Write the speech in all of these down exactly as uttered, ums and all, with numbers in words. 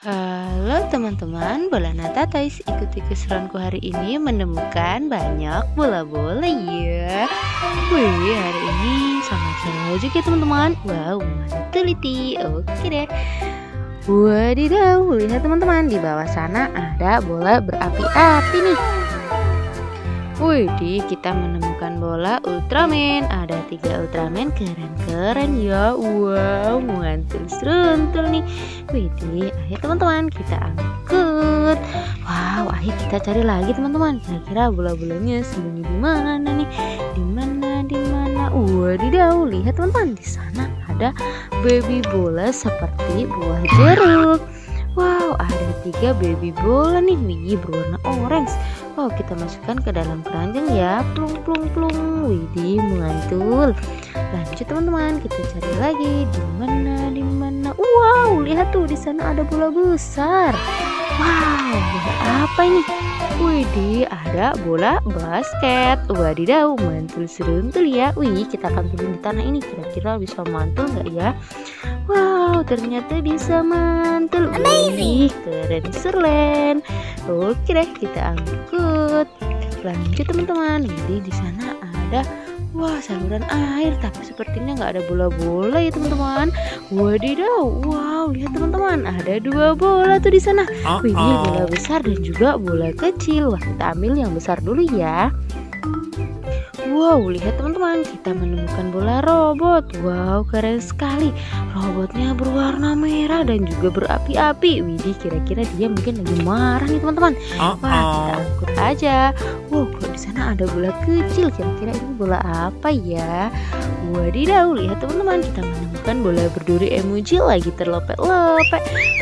Halo teman-teman, bola Nata Toys, ikuti keseruanku hari ini menemukan banyak bola-bola ya. Wih, hari ini sangat seru juga teman-teman. Wow, mantul itu. Oke deh. Wadidaw, lihat teman-teman, di bawah sana ada bola berapi-api nih. Wih, kita menemukan bola Ultraman. Ada tiga Ultraman, keren-keren ya. Wow, mantul seruntul nih. Wih, ayo teman-teman, kita angkut. Wow, ayo kita cari lagi teman-teman. Kira-kira bola-bolanya sembunyi di mana nih? Di mana? Di mana? Wadidaw, lihat teman-teman, di sana ada baby bola seperti buah jeruk. Wow, ada tiga baby bola nih, wih, berwarna orange. Wow, kita masukkan ke dalam keranjang ya, plung plung plung, widih, mantul. Lanjut teman-teman, kita cari lagi. Di mana? Di mana? Wow, lihat tuh, di sana ada bola besar. Wow, bola apa ini? Widih, ada bola basket. Wadidaw, mantul seruntul ya. Wih, kita akan pilih di tanah ini, kira-kira bisa mantul nggak ya? Wow, ternyata bisa mantul. Wih, keren serlen. Oke deh, kita angkut. Lanjut teman-teman. Jadi di sana ada, wah, saluran air, tapi sepertinya nggak ada bola-bola ya teman-teman. Wadidaw, wow, lihat teman-teman, ada dua bola tuh di sana. Wih, bola besar dan juga bola kecil. Wah, kita ambil yang besar dulu ya. Wow, lihat teman-teman, kita menemukan bola robot. Wow, keren sekali. Robotnya berwarna merah dan juga berapi-api. Widih, kira-kira dia mungkin lagi marah nih teman-teman. Wah, kita angkut aja. Wow, kok di sana ada bola kecil. Kira-kira ini bola apa ya? Wadidaw, lihat teman-teman, kita menemukan bola berduri emoji lagi terlopet-lopet.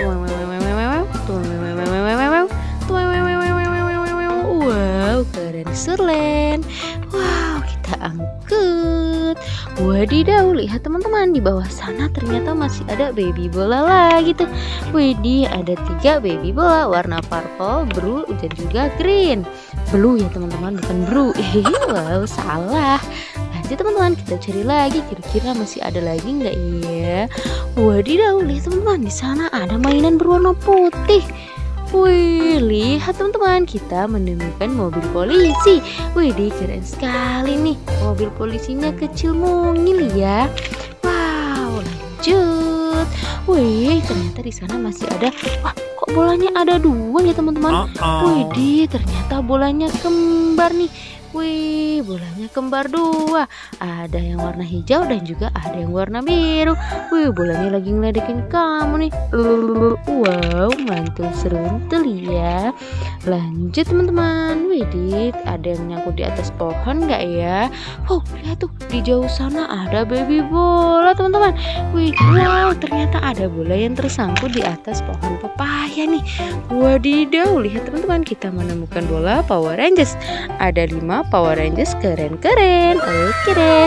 Wow, keren serlen. Wow, kita angkut. Wadidaw, lihat teman-teman, di bawah sana ternyata masih ada baby bola lagi tuh. Widih, ada tiga baby bola warna purple, blue, dan juga green. Blue ya teman-teman, bukan blue. Wow, salah. Lanjut teman-teman, kita cari lagi, kira-kira masih ada lagi nggak ya? Wadidaw, lihat teman-teman, di sana ada mainan berwarna putih. Wih, lihat teman-teman, kita menemukan mobil polisi. Wih, keren sekali nih. Mobil polisinya kecil mungil ya. Wow, lanjut. Wih, ternyata di sana masih ada. Wah, kok bolanya ada dua ya teman-teman? Wih, ternyata bolanya kembar nih. Wih, bolanya kembar dua. Ada yang warna hijau dan juga ada yang warna biru. Wih, bolanya lagi ngeledekin kamu nih. Wow, mantul seruntul ya. Lanjut teman-teman. Wih, ada yang nyangkut di atas pohon nggak ya? Oh, lihat tuh, di jauh sana ada baby bola teman-teman. Wih, wow, ternyata ada bola yang tersangkut di atas pohon pepaya nih. Wadidaw, lihat teman-teman, kita menemukan bola Power Rangers. Ada lima Power Rangers, keren-keren. Oke deh.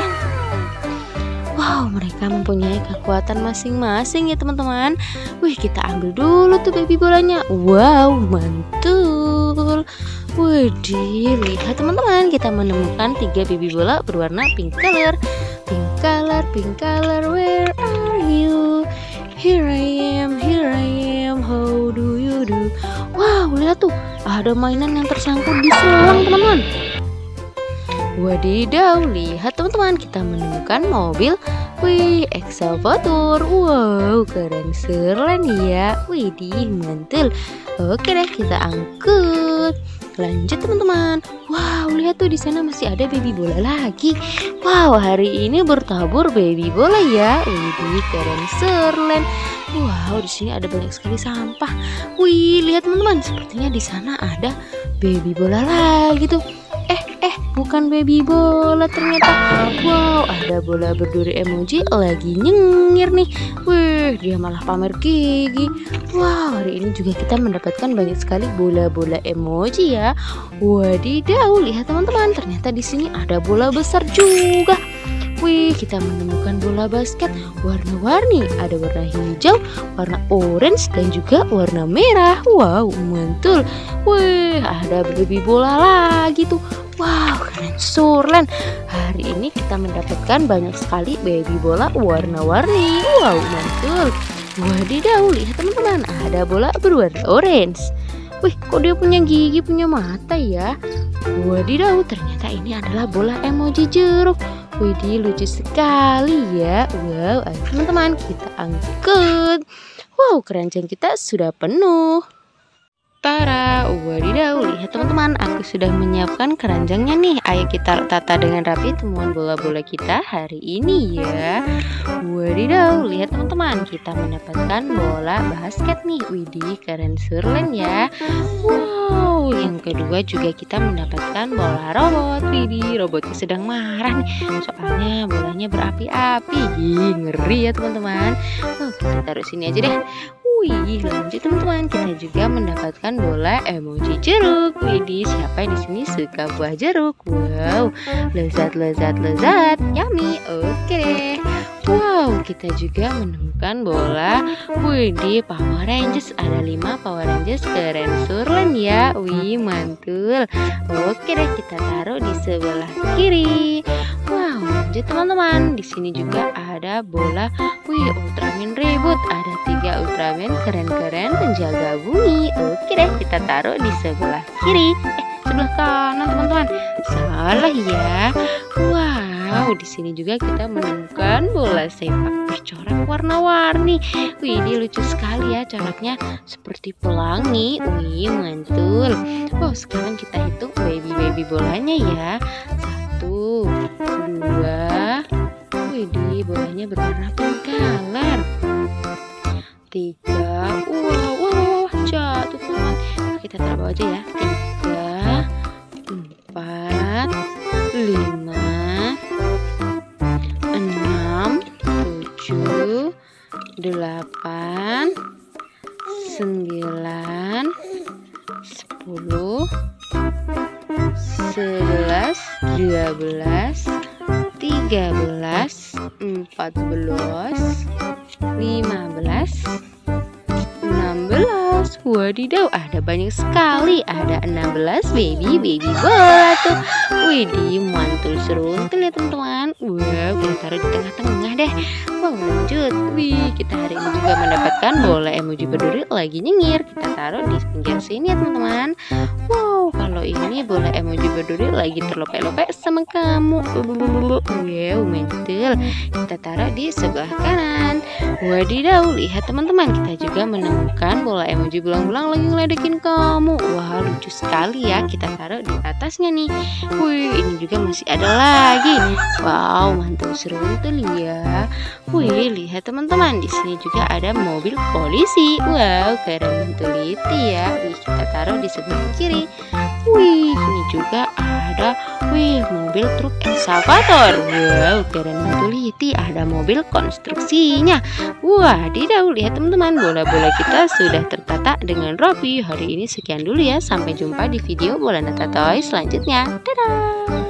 Wow, mereka mempunyai kekuatan masing-masing ya teman-teman. Wih, kita ambil dulu tuh baby bolanya. Wow, mantul. Widih, lihat teman-teman, kita menemukan tiga baby bola berwarna pink color. Pink color, pink color, where are you? Here I am, here I am, how do you do? Wow, lihat tuh, ada mainan yang tersangkut di selang teman-teman. Wadidaw, lihat teman-teman, kita menemukan mobil, wih, ekskavator. Wow, keren serlen ya. Widih, mantul. Oke deh, kita angkut. Lanjut teman-teman. Wow, lihat tuh, di sana masih ada baby bola lagi. Wow, hari ini bertabur baby bola ya. Widih, keren serlen. Wow, di sini ada banyak sekali sampah. Wih, lihat teman-teman, sepertinya di sana ada baby bola lagi tuh. Eh, eh, bukan baby bola ternyata. Wow, ada bola berduri emoji lagi nyengir nih. Wih, dia malah pamer gigi. Wow, hari ini juga kita mendapatkan banyak sekali bola-bola emoji ya. Wadidaw, lihat teman-teman, ternyata di sini ada bola besar juga. Wih, kita menemukan bola basket warna-warni. Ada warna hijau, warna orange, dan juga warna merah. Wow, mantul. Wih, ada baby bola lagi tuh. Wow, keren surlen. Hari ini kita mendapatkan banyak sekali baby bola warna-warni. Wow, mantul. Wadidaw, lihat teman-teman, ada bola berwarna orange. Wih, kok dia punya gigi, punya mata ya? Wadidaw, ternyata ini adalah bola emoji jeruk. Widih, lucu sekali ya. Wow, ayo teman-teman, kita angkut. Wow, keranjang kita sudah penuh. Tara, wadidaw, lihat teman-teman, aku sudah menyiapkan keranjangnya nih. Ayo kita tata dengan rapi temuan bola-bola kita hari ini ya. Wadidaw, lihat teman-teman, kita mendapatkan bola basket nih. Widih, keren surlen ya. Wow, yang kedua juga kita mendapatkan bola robot. Widih, robotnya sedang marah nih, soalnya bolanya berapi-api. Ngeri ya teman-teman. Oh, kita taruh sini aja deh. Wih, lanjut teman-teman, kita juga mendapatkan bola emoji jeruk. Widih, siapa yang di sini suka buah jeruk? Wow, lezat, lezat, lezat, yummy. Oke deh. Wow, kita juga menemukan bola. Widih, Power Rangers, ada lima Power Rangers, keren surlen ya. Wih, mantul. Oke deh, kita taruh di sebelah kiri. Wow, lanjut teman-teman, di sini juga ada bola. Wih, Ultraman Reboot, ada tiga Ultraman keren-keren penjaga bumi. Oke deh, kita taruh di sebelah kiri. Eh, sebelah kanan teman-teman. Salah ya. Wow, di sini juga kita menemukan bola sepak bercorak warna-warni. Wih, ini lucu sekali ya, coraknya seperti pelangi. Wih, mantul. Wow, sekarang kita hitung baby-baby bolanya ya. Satu, dua. Widih, bolanya berwarna pink color. Tiga, wow, wow, jatuh teman. Kita taruh bawah aja ya. Tiga, empat, lima, enam, tujuh, delapan, sembilan, sepuluh, sebelas, dua belas, tiga belas, empat belas, lima belas, enam belas. Wadidaw, ada banyak sekali. Ada enam belas baby baby bola tuh. Widih, mantul seruntul ya teman-teman. Wow, kita taruh di tengah-tengah deh. Wow, lanjut. Wih, kita hari ini juga mendapatkan bola emoji berduri lagi nyengir. Kita taruh di pinggir sini ya teman-teman. Wow, kalau ini bola emoji berduri lagi terlopek-lopek sama kamu. Wow, mantul. Kita taruh di sebelah kanan. Wadidaw, lihat teman-teman, kita juga menemukan bola emoji belang-belang lagi ngeledekin kamu. Wah, lucu sekali ya. Kita taruh di atasnya nih. Wih, ini juga masih ada lagi. Wow, mantul seruntul ya. Wih, lihat teman-teman, di sini juga ada mobil polisi. Wow, keren mentuliti ya. Wih, kita taruh di sebelah kiri. Wih, ini juga ada, wih, mobil truk ekskavator. Wow, keren mentuliti. Ada mobil konstruksinya. Wadidaw, lihat teman-teman, bola-bola kita sudah tertata dengan rapi. Hari ini sekian dulu ya. Sampai jumpa di video Bola Nata Toys selanjutnya. Dadah.